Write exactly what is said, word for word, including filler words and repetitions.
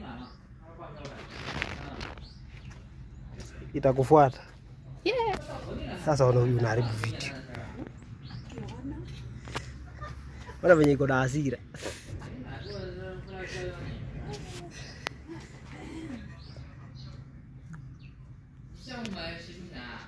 Itakufuata. Yeah. Sasa ona huyu unaharibu video. Bwana venye iko na hasira. Sio mbaya.